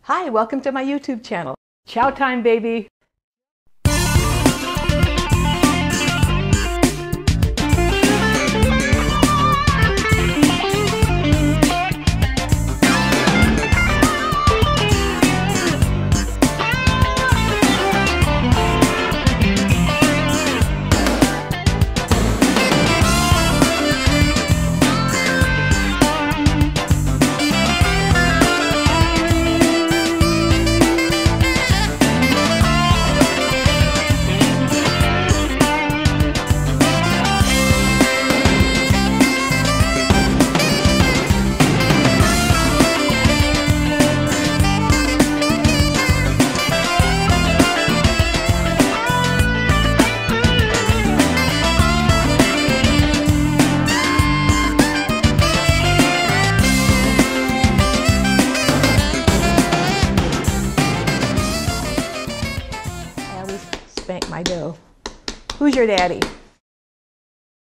Hi, welcome to my YouTube channel. Chow time, baby. Spank my dough. Who's your daddy?